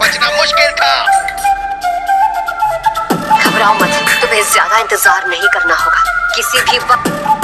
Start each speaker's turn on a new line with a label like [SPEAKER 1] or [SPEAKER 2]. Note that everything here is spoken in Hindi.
[SPEAKER 1] बचना मुश्किल था।
[SPEAKER 2] घबराओ मत, तुम्हें ज्यादा इंतजार नहीं करना होगा। किसी भी वक्त